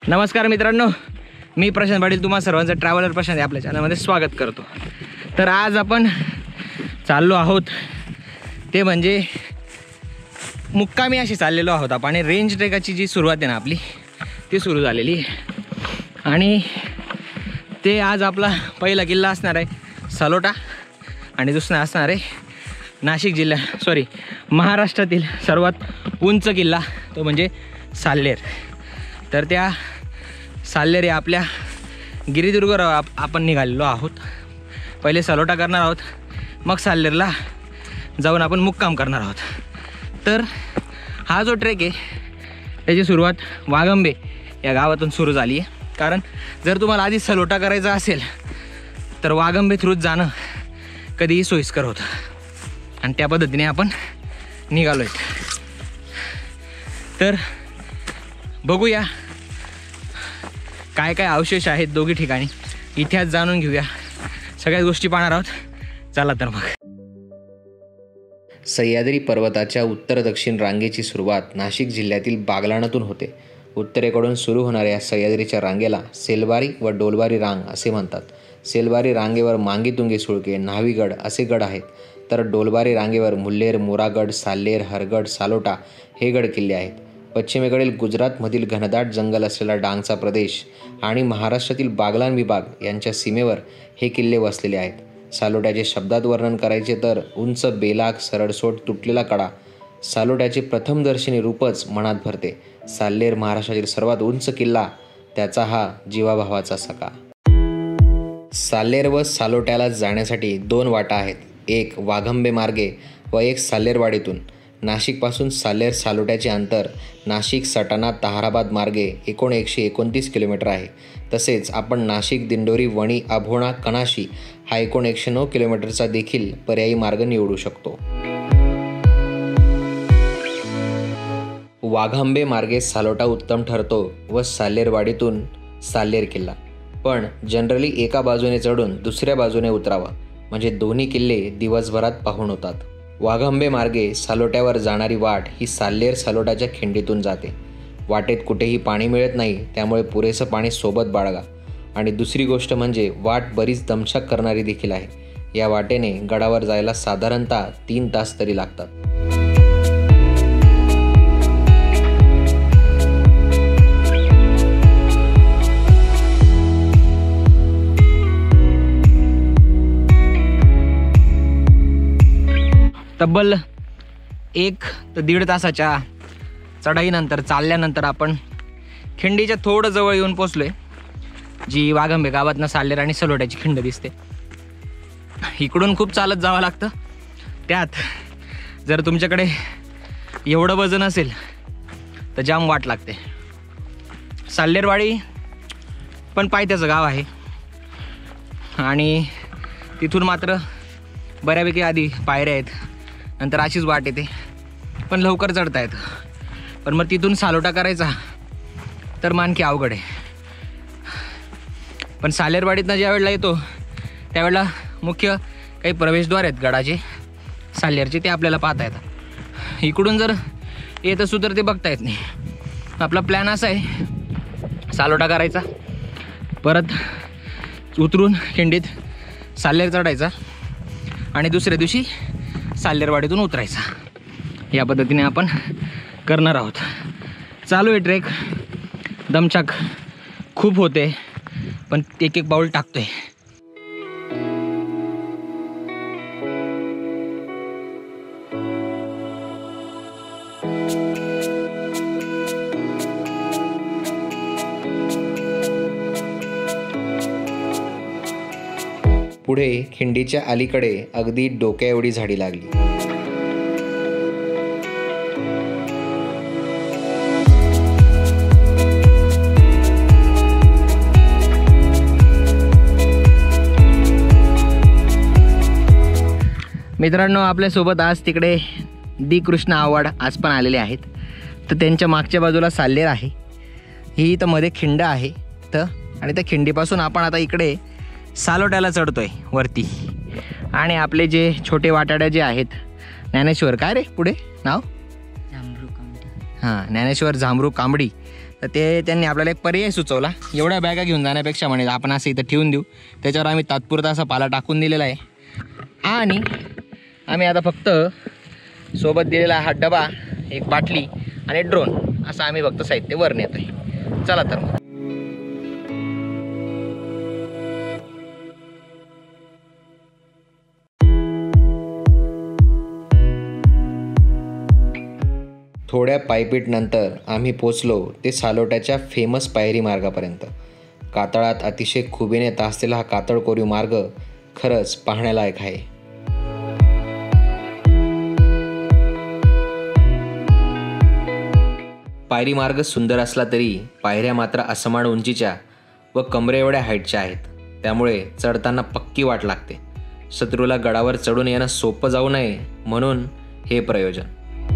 नमस्कार मित्रांनो, मी प्रशांत पाटील तुम्हा सर्वांचं ट्रॅव्हलर प्रशांत आपल्या चॅनलमध्ये स्वागत करतो। तर आज आपण चाललो आहोत ते म्हणजे मुक्कामी अशी चाललेलो आहोत आपण। रेंज ट्रेकाची जी सुरुवात आहे ना आपली ती सुरू झालेली आहे आणि ते आज आपला पहिला किल्ला असणार आहे सालोटा आणि दुसरा असणार आहे नाशिक महाराष्ट्रातील सर्वात उंच किल्ला तो म्हणजे साल्लेर। तर त्या साल्लेर या आपल्या गिरिदुर्गावर आपण निघालेलो आहोत। पहिले सालोटा करणार आहोत, मग साल्लेरला जाऊन आपण मुक्काम करणार आहोत। तर हा जो ट्रेक आहे त्याची सुरुवात वाघंबे या गावातून सुरू झाली आहे। कारण जर तुम्हाला आधी सालोटा करायचा असेल तर वाघंबे थ्रूच जाणं कधीही सोयीस्कर होतं आणि त्या पद्धतीने आपण निघालो आहे। तर बघूया काय काय अवशेष आहेत दोघी ठिकाणी, इतिहास जाणून घेऊया, सगळ्या गोष्टी पाहणार आहोत। चला तर मग। सह्याद्री पर्वताच्या उत्तर दक्षिण रांगेची सुरुवात नाशिक जिल्ह्यातील बागलाणातून होते। उत्तरेकडून सुरू होणाऱ्या सह्याद्रीच्या रांगेला सेलबारी व डोलबारी रांग असे म्हणतात। सेलबारी रांगेवर मांगीतुंगी सुळके, न्हावीगड असे गड आहेत, तर डोलबारी रांगेवर मुल्हेर, मोरागड, साल्लेर, हरगड, सालोटा हे गड किल्ले आहेत। पश्चिमेकडील गुजरातमधील घनदाट जंगल असलेला डांगचा प्रदेश आणि महाराष्ट्रातील बागलाण विभाग यांच्या सीमेवर हे किल्ले वसलेले आहेत। सालोट्याचे शब्दात वर्णन करायचे तर उंच, बेलाग, सरळसोट, तुटलेला कडा सालोट्याचे प्रथमदर्शनी रूपच मनात भरते। साल्लेर महाराष्ट्रातील सर्वात उंच किल्ला, त्याचा हा जीवाभावाचा सखा। साल्लेर व सालोट्याला जाण्यासाठी दोन वाटा आहेत, एक वाघंबे मार्गे व एक साल्लेरवाडीतून। नाशिकपासून साल्लेर सालोट्याचे अंतर नाशिक, सटाणा, ताहराबाद मार्गे एकूण 129 किलोमीटर आहे। तसेच आपण नाशिक, दिंडोरी, वणी, अभोणा, कणाशी हा एकूण 109 किलोमीटरचा देखील पर्यायी मार्ग निवडू शकतो। वाघंबे मार्गे सालोटा उत्तम ठरतो व साल्लेरवाडीतून साल्लेर किल्ला, पण जनरली एका बाजूने चढून दुसऱ्या बाजूने उतरावा, म्हणजे दोन्ही किल्ले दिवसभरात पाहून होतात। वाघंबे मार्गे सालोट्यावर जाणारी वाट ही साल्लेर सालोटाच्या खिंडीतून जाते। वाटेत कुठेही पाणी मिळत नाही, त्यामुळे पुरेसं पाणी सोबत बाळगा। आणि दुसरी गोष्ट म्हणजे वाट बरीच दमछाक करणारी देखील आहे। या वाटेने गडावर जायला साधारणतः 3 तास तरी लागतात। तब्बल 1 ते 1.5 तासाच्या चढाईनंतर चालल्यानंतर आपण खिंडीच्या थोडं जवळ येऊन पोचलोय, जी वाघंबे गावातनं साल्लेर आणि सालोट्याची खिंड दिसते। इकडून खूप चालत जावं लागतं, त्यात जर तुमच्याकडे एवढं वजन असेल तर जाम वाट लागते। साल्लेरवाडी पण पायथ्याचं गाव आहे आणि तिथून मात्र बऱ्यापैकी आधी पायऱ्या आहेत, नंतर अशीच वाट येते, पण लवकर चढता येतं। पण मग तिथून सालोटा करायचा तर मग आणखी अवघड आहे। पण साल्लेरवाडीतनं ज्या वेळेला येतो त्यावेळेला मुख्य काही प्रवेशद्वार आहेत गडाचे साल्लेरचे, ते आपल्याला पाहता येतात। इकडून जर येत असू तर ते बघता येत नाही। आपला प्लॅन असा आहे सालोटा करायचा, परत उतरून खिंडीत साल्लेर चढायचा आणि दुसऱ्या दिवशी साल्लेरवाडीतून उतरायचा। या पद्धतीने आपण करणार आहोत। चालू आहे ट्रेक, दमछाक खूप होते, पण एक एक पाऊल टाकतोय। पुढे खिंडीच्या अलीकडे अगदी डोक्या एवढी झाडी लागली। मित्रांनो, आपल्यासोबत आज तिकडे डी कृष्ण आव्हाड आज पण आलेले आहेत। तर त्यांच्या मागच्या बाजूला साल्लेर आहे, ही इथं मध्ये खिंड आहे आणि त्या खिंडीपासून आपण आता इकडे सालोट्याला चढतोय वरती। आणि आपले जे छोटे वाटाड्या जे आहेत, ज्ञानेश्वर काय रे पुढे नाव? झांबरू कांबडी। हां, ज्ञानेश्वर झांबरू कांबडी, तर ते त्यांनी आपल्याला एक पर्याय सुचवला. एवढ्या बॅगा घेऊन जाण्यापेक्षा म्हणे आपण असं इथं ठेवून देऊ. त्याच्यावर आम्ही तात्पुरता असा पाला टाकून दिलेला आहे. आणि आम्ही आता फक्त सोबत दिलेला हा डबा, एक बाटली आणि ड्रोन असं आम्ही फक्त साहित्य वर नेत आहे. चला तर मग. थोड्या पायपीटनंतर आम्ही पोचलो ते सालोट्याच्या फेमस पायरी मार्गापर्यंत. कातळात अतिशय खुबीने तासलेला हा कातळ कोरीव मार्ग खरंच पाहण्यालायक आहे. पायरी मार्ग सुंदर असला तरी पायऱ्या मात्र असमान उंचीच्या व कमरे एवढ्या हाईटच्या आहेत. त्यामुळे चढताना पक्की वाट लागते. शत्रूला गडावर चढून येणं सोपं जाऊ नये म्हणून हे प्रयोजन.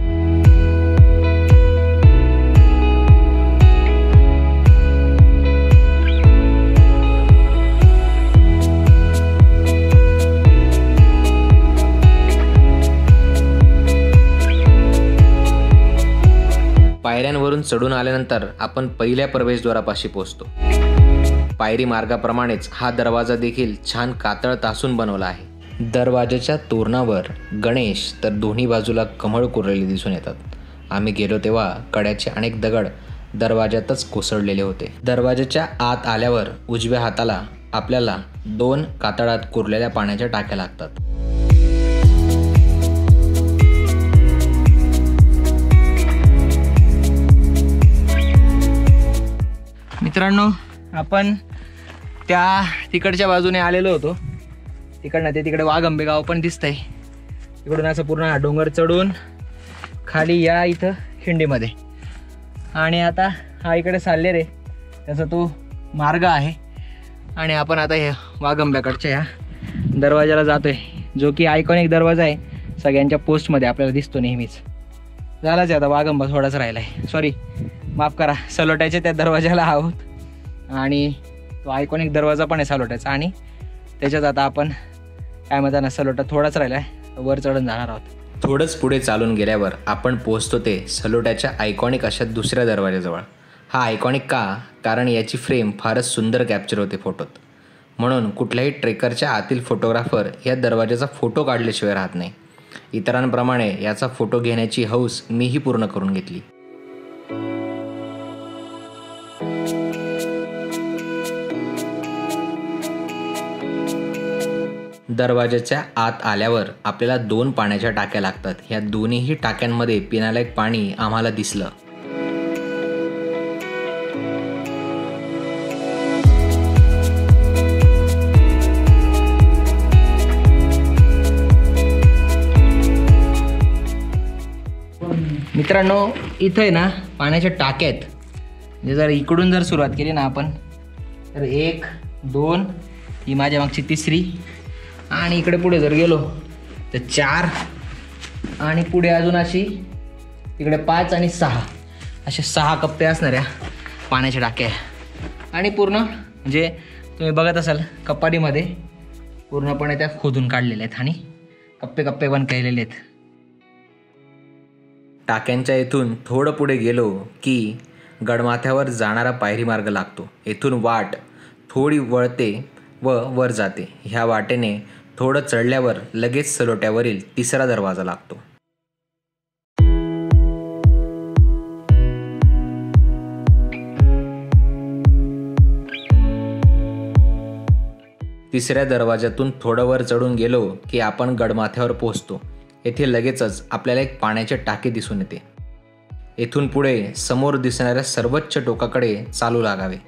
पायऱ्यांवरून चढून आल्यानंतर आपण पहिल्या प्रवेशद्वारापाशी पोहोचतो. पायरी मार्गाप्रमाणेच हा दरवाजा देखील छान कातळ तासून बनवला आहे. दरवाजाच्या तोरणावर गणेश तर दोन्ही बाजूला कमळ कोरलेले दिसून येतात. आम्ही गेलो तेव्हा कड्याचे अनेक दगड दरवाजातच कोसळलेले होते. दरवाजाच्या आत आल्यावर उजव्या हाताला आपल्याला 2 कातळात कोरलेल्या पाण्याच्या टाक्या लागतात. मित्रांनो, आपण त्या तिकडच्या बाजूने आलेलो होतो. तिकडनं ते तिकडे वाघंबे गाव पण दिसतंय. तिकडून असं पूर्ण हा डोंगर चढून खाली या इथं खिंडीमध्ये. आणि आता हा इकडे साल्लेर आहे, त्याचा तो मार्ग आहे. आणि आपण आता हे वाघंब्याकडच्या या दरवाजाला जातोय, जो की आयकॉनिक दरवाजा आहे. सगळ्यांच्या पोस्टमध्ये आपल्याला दिसतो नेहमीच. झालाच आहे आता, वाघंबा थोडाच राहिला आहे. सॉरी, माफ करा. सलोट्याच्या त्या दरवाजाला आहोत आणि तो आयकॉनिक दरवाजा पण आहे सलोट्याचा. आणि त्याच्यात आता आपण काय म्हणतात ना, सलोटा थोडाच राहिला आहे, वर चढून जाणार आहोत. थोडंच पुढे चालून गेल्यावर आपण पोहोचतो ते सलोट्याच्या आयकॉनिक अशा दुसऱ्या दरवाजाजवळ. हा आयकॉनिक का? कारण याची फ्रेम फारच सुंदर कॅप्चर होते फोटोत. म्हणून कुठल्याही ट्रेकरच्या आतील फोटोग्राफर या दरवाजाचा फोटो काढल्याशिवाय राहत नाही. इतरांप्रमाणे याचा फोटो घेण्याची हौस मीही पूर्ण करून घेतली. दरवाजाच्या आत आल्यावर आपल्याला 2 पाण्याच्या टाक्या लागतात. ह्या दोन्हीही टाक्यांमध्ये पिण्यालायक पाणी आम्हाला दिसलं. मित्रांनो, इथं आहे ना पाण्याच्या टाक्या आहेत. म्हणजे जर इकडून जर सुरुवात केली ना आपण, तर 1, 2, ही माझ्या मागची 3री, आणि इकडे पुढे जर गेलो तर 4, आणि पुढे अजून अशी इकडे 5 आणि 6 असे 6 कप्पे असणाऱ्या पाण्याच्या टाक्या. आणि पूर्ण म्हणजे तुम्ही बघत असाल कपाडीमध्ये पूर्णपणे त्या खोदून काढलेल्या आहेत आणि कप्पे कप्पे पण केलेले आहेत. टाक्यांच्या इथून थोडं पुढे गेलो की गडमाथ्यावर जाणारा पायरी मार्ग लागतो. येथून वाट थोडी वळते व वर जाते. ह्या वाटेने थोडं चढल्यावर लगेच सलोट्यावरील 3रा दरवाजा लागतो. तिसऱ्या दरवाजातून थोडं वर चढून गेलो की आपण गडमाथ्यावर पोहोचतो. येथे लगेचच आपल्याला एक पाण्याचे टाके दिसून येते. येथून पुढे समोर दिसणाऱ्या सर्वोच्च टोकाकडे चालू लागावे.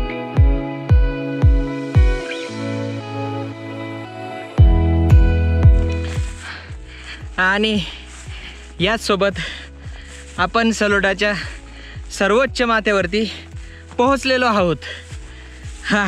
आणि याचसोबत आपण सलोटाच्या सर्वोच्च माथ्यावरती पोहोचलेलो आहोत. हा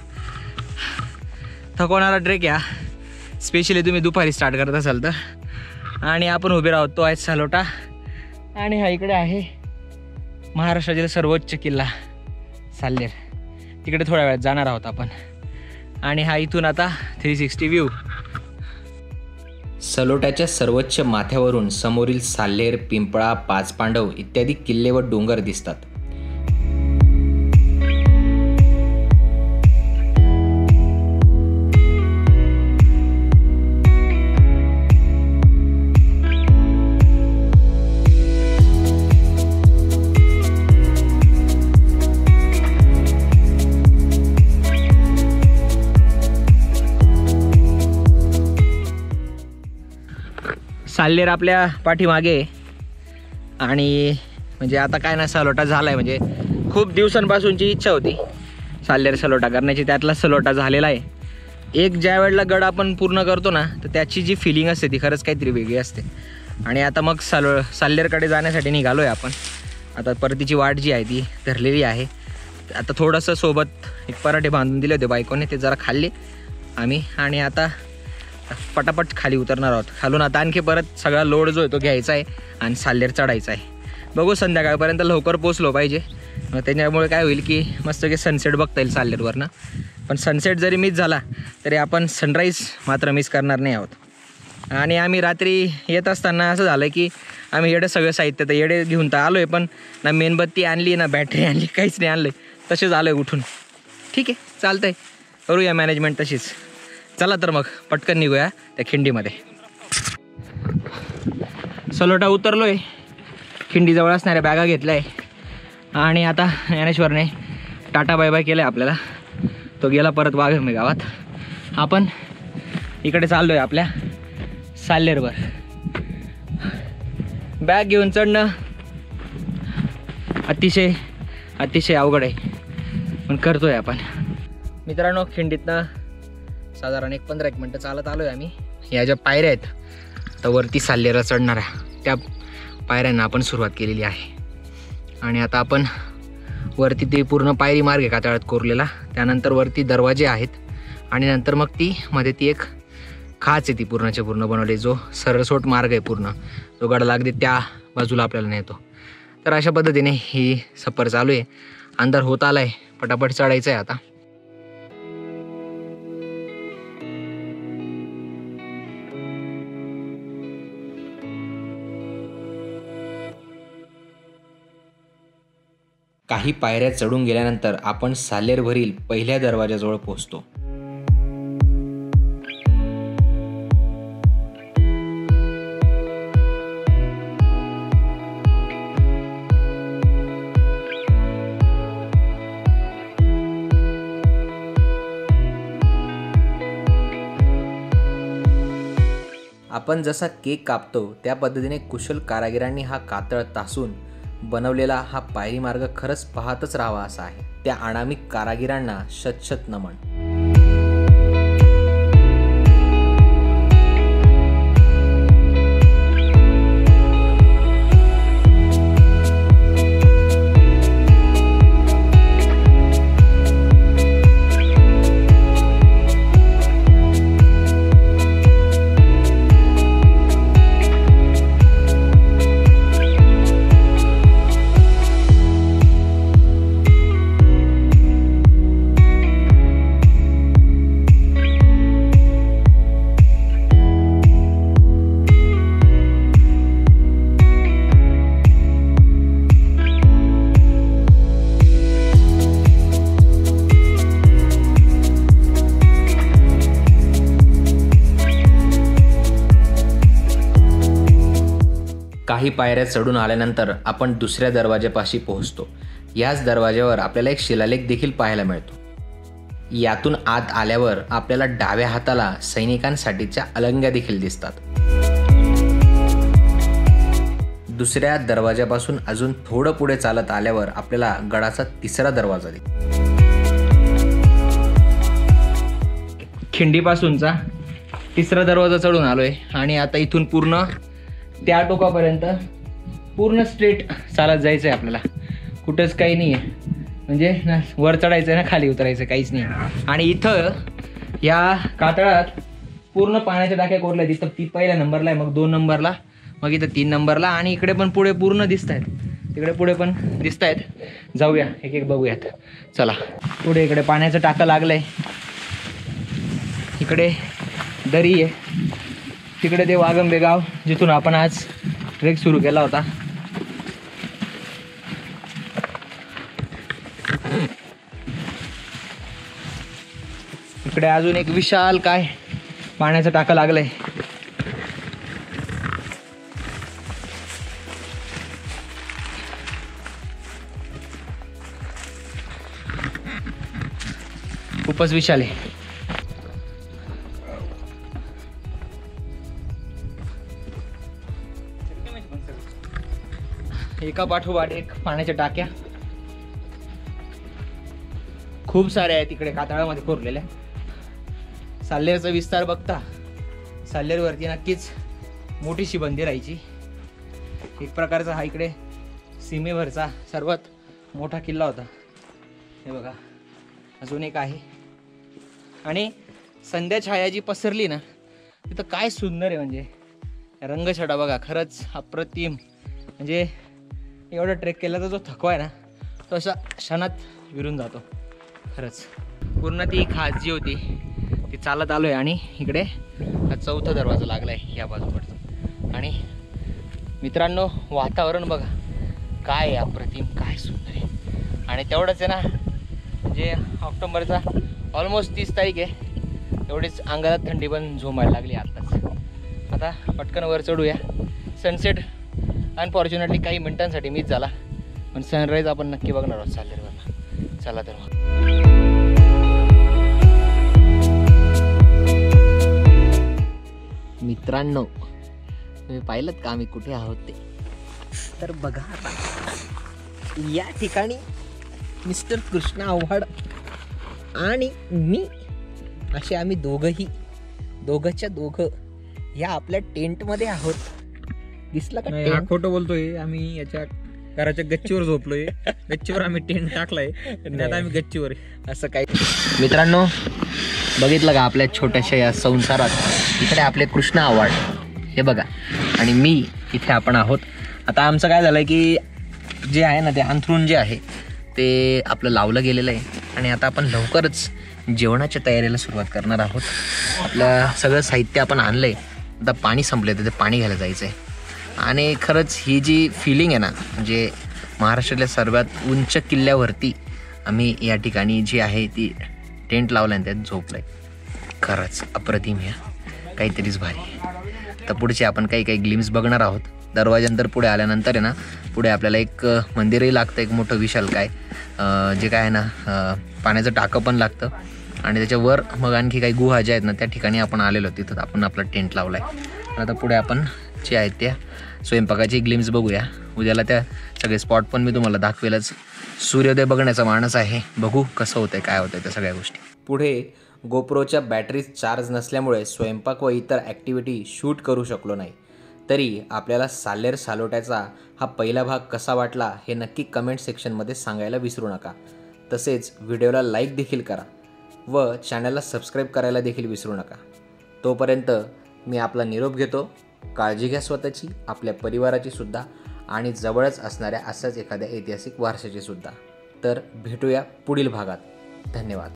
थकवणारा ट्रेक या, स्पेशली तुम्ही दुपारी स्टार्ट करत असाल तर. आणि आपण उभे राहतो तो आहे सलोटा. आणि हा इकडे आहे महाराष्ट्रातील सर्वोच्च किल्ला साल्लेर. तिकडे थोड्या वेळात जाणार आहोत आपण. आणि हा इथून आता 360 व्ह्यू. सलोट्याच्या सर्वोच्च माथ्यावरून समोरील साल्लेर, पिंपळा, पाचपांडव इत्यादी किल्ले व डोंगर दिसतात. साल्लेर आपल्या पाठीमागे आहे. आणि म्हणजे आता काय ना सलोटा झाला आहे. म्हणजे खूप दिवसांपासूनची इच्छा होती साल्लेर सलोटा करण्याची, त्यातला सलोटा झालेला आहे. एक ज्या वेळेला गड आपण पूर्ण करतो ना तर त्याची जी फिलिंग असते ती खरंच काहीतरी वेगळी असते. आणि आता मग साल्लेरकडे जाण्यासाठी निघालो आहे आपण. आता परतीची वाट जी आहे ती धरलेली आहे. आता थोडंसं सोबत एक पराठे बांधून दिले होते बायकोने, ते जरा खाल्ले आम्ही. आणि आता पटापट खाली उतरणार आहोत. खालून आता आणखी परत सगळा लोड जो आहे तो घ्यायचा आहे आणि साल्लेर चढायचा आहे. बघू संध्याकाळपर्यंत लवकर पोचलो पाहिजे. मग त्याच्यामुळे काय होईल की मस्त की सनसेट बघता येईल साल्लेरवरनं. पण सनसेट जरी मिस झाला तरी आपण सनराईज मात्र मिस करणार नाही आहोत. आणि आम्ही रात्री येत असताना असं झालं की आम्ही येडे सगळं साहित्य तर येडे घेऊन तर आलो आहे, पण ना मेणबत्ती आणली ना बॅटरी आणली, काहीच नाही आणलं. तसेच आलो आहे उठून. ठीक आहे, चालतं आहे, करूया मॅनेजमेंट तशीच. चला तर मग पटकन निघूया त्या खिंडीमध्ये. सलोटा उतरलो आहे, खिंडीजवळ असणाऱ्या बॅगा घेतल्या आहे. आणि आता ज्ञानेश्वरने टाटा बाय बाय केलं आहे आपल्याला. तो गेला परत वाघंबे गावात. आपण इकडे चाललो आहे आपल्या साल्लेरवर. बॅग घेऊन चढणं अतिशय अवघड आहे, पण करतोय आपण. मित्रांनो, खिंडीतनं साधारण 15-1 मिनटं चालत आलो आहे आम्ही. या ज्या पायऱ्या आहेत तर वरती साल्लेरला चढणाऱ्या त्या पायऱ्यांना आपण सुरुवात केलेली आहे. आणि आता आपण वरती ते पूर्ण पायरी मार्ग आहे कातळात कोरलेला, त्यानंतर वरती दरवाजे आहेत आणि नंतर मग ती मध्ये ती एक खाच आहे ती पूर्णच्या पूर्ण बनवली, जो सरसोट मार्ग आहे पूर्ण, जो गडाला अगदी त्या बाजूला आपल्याला नेतो. तर अशा पद्धतीने ही सफर चालू आहे. अंधार होत आला आहे, पटापट चढायचं आहे आता. काही पायऱ्या चढून गेल्यानंतर आपण साल्लेरवरील पहिल्या दरवाजाजवळ पोहोचतो. आपण जसा केक कापतो त्या पद्धतीने कुशल कारागिरांनी हा कातळ तासून बनवलेला हा पायरी मार्ग खरंच पाहतच राहावा असा आहे. त्या अनामिक कारागिरांना शत नमन. काही पायऱ्या चढून आल्यानंतर आपण दुसऱ्या दरवाजापाशी पोहोचतो. याच दरवाज्यावर आपल्याला एक शिलालेख देखील पाहायला मिळतो. यातून आत आल्यावर आपल्याला डाव्या हाताला सैनिकांसाठीच्या अलंग्या देखील दिसतात. दुसऱ्या दरवाजापासून अजून थोडं पुढे चालत आल्यावर आपल्याला गडाचा तिसरा दरवाजा दिसतो. खिंडीपासूनचा तिसरा दरवाजा चढून आलोय आणि आता इथून पूर्ण त्या टोकापर्यंत पूर्ण स्ट्रेट चालत जायचं आहे आपल्याला. कुठंच काही नाही आहे, म्हणजे ना वर चढायचं आहे ना खाली उतरायचं, काहीच नाही. आणि इथं या कातळात पूर्ण पाण्याच्या टाक्या कोरल्या. तिथं ती पहिल्या नंबरला आहे, मग 2 नंबरला, मग इथं 3 नंबरला, आणि इकडे पण पुढे पूर्ण दिसत आहेत, तिकडे पुढे पण दिसत आहेत. जाऊया एक एक बघूयात. चला पुढे इकडे पाण्याचं टाकं लागलं आहे, इकडे दरी आहे, तिकडे ते वाघंबे गाव जिथून आपण आज ट्रेक सुरू केला होता. इकडे अजून एक विशाल काय पाण्याचं टाकं लागलंय. खूपच विशाल आहे. एका पाठोपाठ एक पाण्याच्या टाक्या खूप साऱ्या आहेत तिकडे कातळामध्ये कोरलेल्या. साल्हेरचा विस्तार बघता साल्हेरवरती नक्कीच मोठीशी बंदी राहायची. एक प्रकारचा हा इकडे सीमेवरचा सर्वात मोठा किल्ला होता. हे बघा अजून एक आहे. आणि संध्या छाया जी पसरली ना तिथं काय सुंदर आहे. म्हणजे रंगछटा बघा खरंच अप्रतिम. म्हणजे एवढा ट्रेक केल्याचा जो थकवा आहे ना तो असा क्षणात विरून जातो खरंच. पूर्ण ती खास जी होती ती चालत आलो आहे आणि इकडे हा चौथा दरवाजा लागला आहे या बाजूकडचा. आणि मित्रांनो वातावरण बघा काय अप्रतिम काय सुंदर आहे. आणि तेवढंच आहे ना म्हणजे ऑक्टोबरचा ऑलमोस्ट 30 तारीख आहे. एवढीच अंगाला थंडी पण झोमायला लागली आत्ताच. आता पटकन वर चढूया. सनसेट अनफॉर्च्युनेटली काही मिनिटांसाठी मिस झाला पण सनराईज आपण नक्की बघणार आहोत साल्हेरवरनं. चला तर मग. मित्रांनो तुम्ही पाहिलं का आम्ही कुठे आहोत ते. तर बघा आता या ठिकाणी मिस्टर कृष्णा आव्हाड आणि मी असे आम्ही दोघंच्या दोघं या आपल्या टेंटमध्ये आहोत. दिसला का नाही, हा खोटं बोलतोय. आम्ही याच्या घराच्या गच्चीवर झोपलोय. गच्चीवर आम्ही टेंट टाकलाय आणि आता आम्ही गच्चीवर आहे. असं काही. मित्रांनो बघितलं का आपल्या छोट्याशा या संसारात इकडे आपले कृष्णा आव्हाड हे बघा आणि मी इथे आपण आहोत. आता आमचं काय झालंय की जे आहे ना ते अंथरूण जे आहे ते आपलं लावलं गेलेलं आहे आणि आता आपण लवकरच जेवणाच्या तयारीला सुरुवात करणार आहोत. आपलं सगळं साहित्य आपण आणलंय. आता पाणी संपलंय तर ते पाणी घ्यायला जायचं आहे. आणि खरंच ही जी फिलिंग आहे ना म्हणजे महाराष्ट्रातल्या सर्वात उंच किल्ल्यावरती आम्ही या ठिकाणी जी आहे ती टेंट लावला आणि त्यात झोपलाय. खरंच अप्रतिम आहे. काहीतरीच भारी आहे. तर पुढचे आपण काही ग्लिम्स बघणार आहोत. दरवाज्यानंतर पुढे आल्यानंतर आहे ना पुढे आपल्याला एक मंदिरही लागतं एक मोठं विशाल काय जे काय आहे ना पाण्याचं टाकं पण लागतं. आणि त्याच्यावर मग आणखी काही गुहा ज्या आहेत ना त्या ठिकाणी आपण आलेलो तिथं आपण आपला टेंट लावला आहे. आता पुढे आपण जे आहेत त्या स्वयंपाकाची ग्लिम्स बघूया. उद्याला त्या सगळे स्पॉट पण मी तुम्हाला दाखवेलच. सूर्योदय बघण्याचा मानस आहे. बघू कसं होतंय काय होतंय त्या सगळ्या गोष्टी. पुढे गोप्रोच्या बॅटरीज चार्ज नसल्यामुळे स्वयंपाक व इतर ॲक्टिव्हिटी शूट करू शकलो नाही. तरी आपल्याला साल्हेर सालोट्याचा हा पहिला भाग कसा वाटला हे नक्की कमेंट सेक्शनमध्ये सांगायला विसरू नका. तसेच व्हिडिओला लाईक देखील करा व चॅनलला सबस्क्राईब करायला देखील विसरू नका. तोपर्यंत मी आपला निरोप घेतो. काळजी घ्या स्वतःची, आपल्या परिवाराची सुद्धा आणि जवळच असणाऱ्या असाच एखाद्या ऐतिहासिक वारशाची सुद्धा. तर भेटूया पुढील भागात. धन्यवाद.